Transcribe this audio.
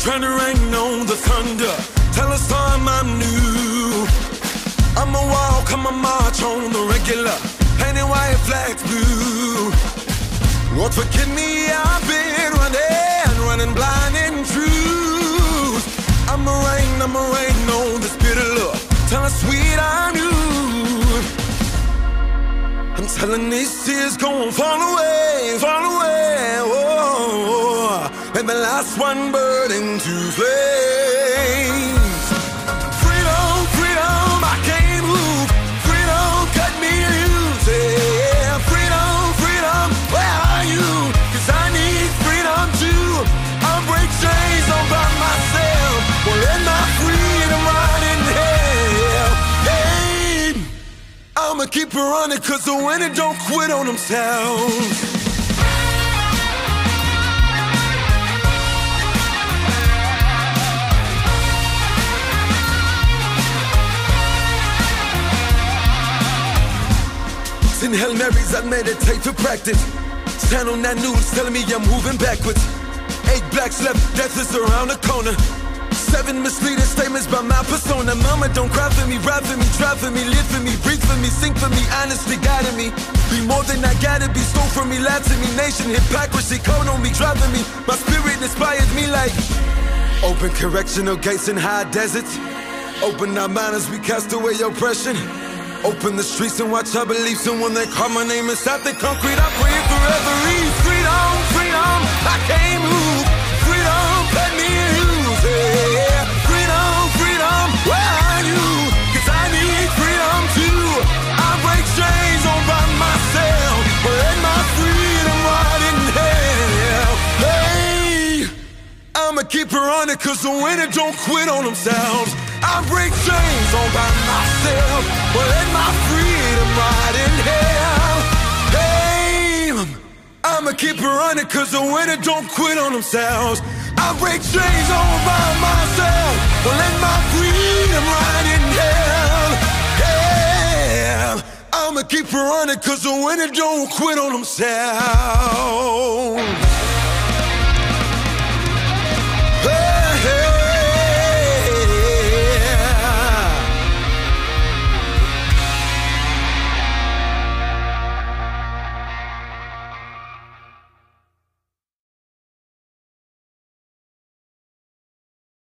trying to rain on the thunder. Tell us I'm new. I'ma walk, I'ma march on the regular, painting white flags blue. Won't forget me, I've been running blind in truth. I'ma rain on this bitter love. Tell us sweet I'm new. I'm telling these tears gon' fall away, oh, and the last one burn into flames. Freedom, freedom, I can't move. Freedom, cut me loose, yeah. Freedom, freedom, where are you? 'Cause I need freedom too. I'll break chains all by myself. Well, let my freedom rot in hell. Hey, I'ma keep it running, 'cause the winner don't quit on themselves. In Hail Marys, I meditate for practice. Stand on that news telling me I'm moving backwards. 8 blacks left, death is around the corner. 7 misleading statements by my persona. Mama, don't cry for me, ride for me, try for me, live for me, breathe for me, sing for me, honestly guiding me. Be more than I gotta be, stole from me, lied to me, nation, hypocrisy, code on me, driving me. My spirit inspires me like open correctional gates in high deserts. Open our minds, we cast away oppression. Open the streets and watch our beliefs. And when they call my name inside the concrete, I pray forever ease. Freedom, freedom, I can't move. Freedom, let me use, yeah. Freedom, freedom, where are you? 'Cause I need freedom too. I break chains all by myself, but let my freedom rot in hell. Hey, I'ma keep it running, 'cause the winner don't quit on themselves. I break chains all by myself, but let my freedom rot in hell. Hey, I'ma keep it running, 'cause the winner don't quit on themselves. I break chains all by myself, but let my freedom rot in hell. Yeah, I'ma keep it running, 'cause the winner don't quit on themselves.